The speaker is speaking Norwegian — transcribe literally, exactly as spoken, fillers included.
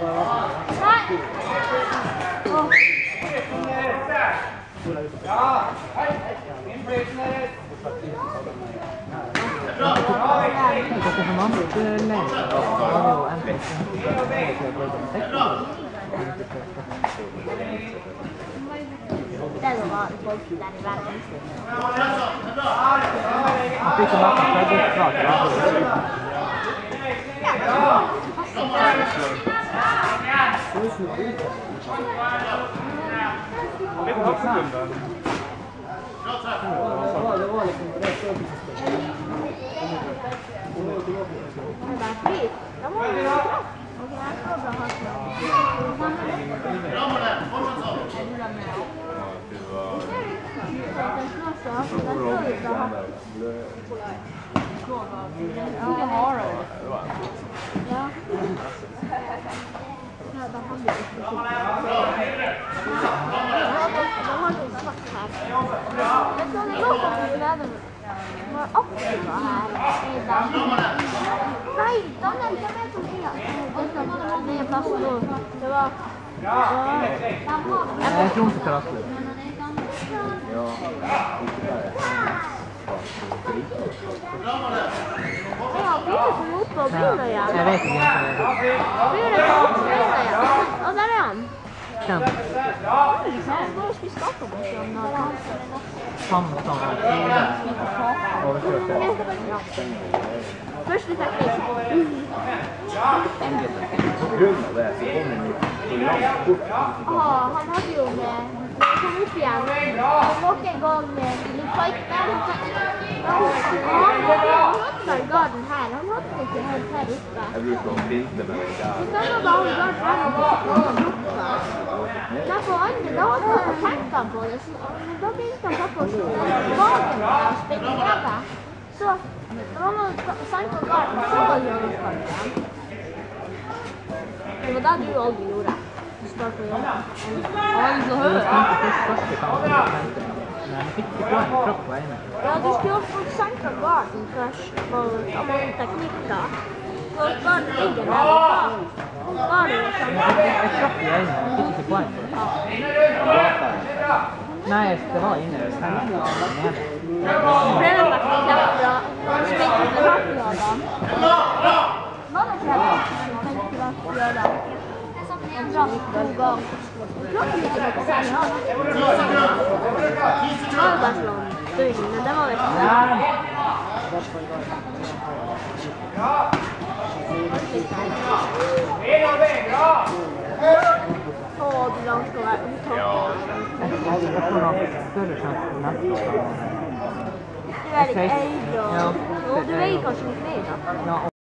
Ja, hei, innflytende. Dette er mange utlendinger, og det er jo en Det er jo bare folk der i verden. Man fikk jo masse fødselsklart. Det var liksom det støtelsesspillet. Det er bare flyt. Da må vi ha kraft. Ok, jeg skal bare ha kraft. Ikke har det. Ja. Ja, da har vi ikke sikkert. Da har vi svart her. Vet du hva det går for å glede meg? Det var aktiva her i dag. Nei, da nevnte jeg meg som tida. Det nye plassen nå. Det var... Det er Tromsø-terrasse. Ja, Ja, blir det som oppe og begynner igjen? Jeg vet ikke hva det er. Blir det som oppe og begynner igjen? Og der er han. Kjem. Han går og spiser taco på sånn. Sånn og sånn. Først vi fikk fisk. På grunn av det så kommer vi så langt bort. Ah, han hadde jo med... Når vi kom opp igjen, så måtte jeg gå med litt fight der. Han hadde garden her, han hadde ikke helt her oppe. Jeg bruker å pinte med det der. Så da var han garden her og ikke oppe. Derfor andre, da hadde han tenkt han på det, men da begynte han pappa å spille bagen og spille nede. Så, da var han sang på garden, så var det jo garden. Det var da du aldri gjorde. Start å gjøre. Ja, så hører jeg ikke først første kampen. Men jeg fikk ikke poeng kropp på ene. Ja, du skulle få senka garden først, for å få teknikk da. For garden ligger der, og da var det jo sånn. Jeg trapp i ene, jeg fikk ikke poeng for det. Nei, det var inne. Jeg stemte av den ene. Det ble det vært kjempebra. Han spilte for hardt i Adam. Var det ikke helt han spilte for hardt i Adam? Han drakk to ganger. Klokken ikke noe særlig han. Det var jo bare sånn stund, men det var vel ikke sånn. Åh, du langt skal være omtatt. Jeg får ha større sjanse på neste. Du er litt eid og... Og du veier kanskje litt mer da.